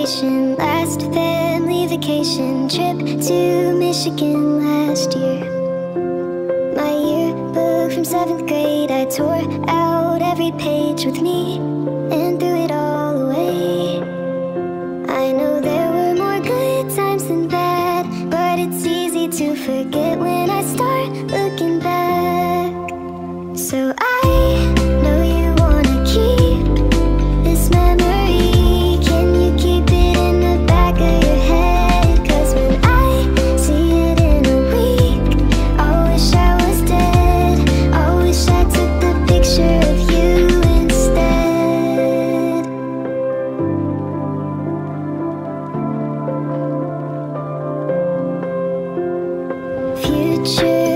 graduation, last family vacation, trip to Michigan last year. My yearbook from 7th grade, I tore out every page with me and threw it all away. I know there were more good times than bad, but it's easy to forget when I start looking back. So I know you wanna keep this memory. Can you keep it in the back of your head? 'Cause when I see it in a week, I wish I was dead. I wish I took the picture of you instead. Future